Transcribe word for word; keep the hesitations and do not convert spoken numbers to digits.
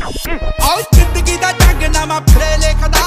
आओ जिंदगी दा जंग ना मैं फिरे लिखदा